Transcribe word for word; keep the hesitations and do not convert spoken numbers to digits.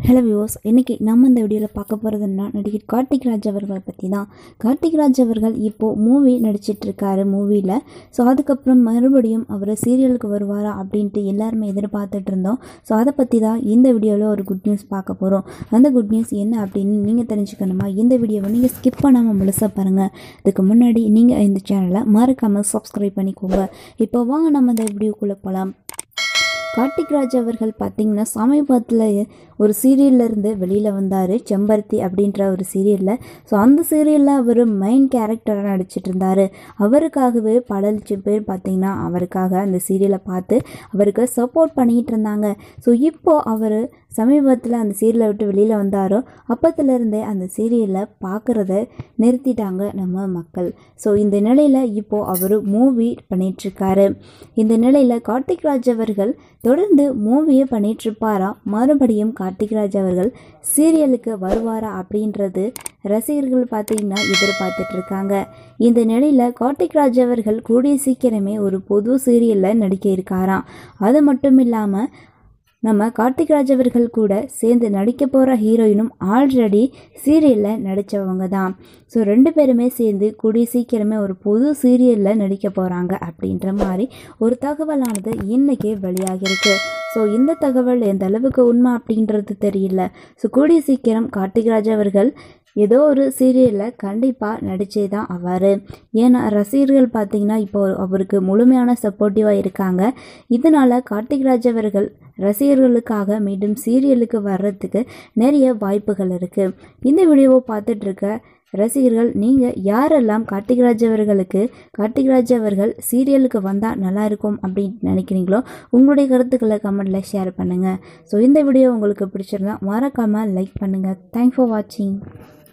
Hello viewers, இன்றைக்கி நம்ம இந்த வீடியோவில் பார்க்க போகிறதுன்னா நடிகர் கார்த்திக் ராஜ் அவர்களை பற்றி தான். கார்த்திக் ராஜ் அவர்கள் இப்போது மூவி நடிச்சிட்ருக்காரு மூவியில். ஸோ அதுக்கப்புறம் மறுபடியும் அவர் சீரியலுக்கு வருவாரா அப்படின்ட்டு எல்லாருமே எதிர்பார்த்துட்டு இருந்தோம். ஸோ அதை பற்றி தான் இந்த வீடியோவில் ஒரு குட் நியூஸ் பார்க்க போகிறோம். அந்த குட் நியூஸ் என்ன அப்படின்னு நீங்கள் தெரிஞ்சுக்கணுமா? இந்த வீடியோவை நீங்கள் ஸ்கிப் பண்ணாமல் முழுசாக பாருங்கள். அதுக்கு முன்னாடி நீங்கள் இந்த சேனலை மறக்காமல் சப்ஸ்கிரைப் பண்ணிக்கோங்க. இப்போ வாங்க நம்ம இந்த வீடியோக்குள்ளே போகலாம். கார்த்திக் ராஜ் அவர்கள் பார்த்திங்கன்னா சமீபத்தில் ஒரு சீரியல்லேருந்து வெளியில் வந்தார், செம்பருத்தி அப்படின்ற ஒரு சீரியலில். ஸோ அந்த சீரியலில் அவர் மெயின் கேரக்டராக நடிச்சிட்டு இருந்தார். அவருக்காகவே பல லட்சம் பேர் பார்த்திங்கன்னா அவருக்காக அந்த சீரியலை பார்த்து அவருக்கு சப்போர்ட் பண்ணிகிட்டு இருந்தாங்க. ஸோ இப்போது அவர் சமீபத்தில் அந்த சீரியலை விட்டு வெளியில் வந்தாரோ அப்போத்துலேருந்தே அந்த சீரியலை பார்க்குறத நிறுத்திட்டாங்க நம்ம மக்கள். ஸோ இந்த நிலையில் இப்போது அவர் மூவி பண்ணிகிட்ருக்காரு. இந்த நிலையில் கார்த்திக் ராஜ் அவர்கள் தொடர்ந்து மூவியை பண்ணிகிட்ருப்பாரா, மறுபடியும் கார்த்திக் ராஜ் அவர்கள் சீரியலுக்கு வருவாரா அப்படின்றது ரசிகர்கள் பார்த்திங்கன்னா எதிர்பார்த்துட்ருக்காங்க. இந்த நிலையில் கார்த்திக் ராஜ் அவர்கள் கூடிய சீக்கிரமே ஒரு புது சீரியலில் நடிக்க இருக்காராம். அது மட்டும் இல்லாமல் நம்ம கார்த்திக் ராஜ் அவர்கள் கூட சேர்ந்து நடிக்க போகிற ஹீரோயினும் ஆல்ரெடி சீரியலில் நடித்தவங்க தான். ஸோ ரெண்டு பேருமே சேர்ந்து கூடிய சீக்கிரமே ஒரு புது சீரியலில் நடிக்க போகிறாங்க அப்படின்ற மாதிரி ஒரு தகவலானது இன்றைக்கே வெளியாகிருக்கு. ஸோ இந்த தகவல் எந்த அளவுக்கு உண்மை அப்படின்றது தெரியல. ஸோ கூடிய சீக்கிரம் கார்த்திக் ராஜ் அவர்கள் ஏதோ ஒரு சீரியலில் கண்டிப்பாக நடித்தே தான் ஆவார். ஏன்னா ரசிகர்கள் பார்த்திங்கன்னா இப்போ அவருக்கு முழுமையான சப்போர்ட்டிவாக இருக்காங்க. இதனால் கார்த்திக் ராஜ் அவர்கள் ரசிகர்களுக்காக மீண்டும் சீரியலுக்கு வர்றதுக்கு நிறைய வாய்ப்புகள் இருக்குது. இந்த வீடியோவை பார்த்துட்ருக்க ரசிகர்கள் நீங்கள் யாரெல்லாம் கார்த்திக் ராஜ் அவர்களுக்கு கார்த்திக் ராஜ் அவர்கள் சீரியலுக்கு வந்தால் நல்லாயிருக்கும் அப்படின்னு நினைக்கிறீங்களோ உங்களுடைய கருத்துக்களை கமெண்ட்டில் ஷேர் பண்ணுங்கள். ஸோ இந்த வீடியோ உங்களுக்கு பிடிச்சிருந்தா மறக்காமல் லைக் பண்ணுங்கள். தேங்க்ஸ் ஃபார் வாட்சிங்.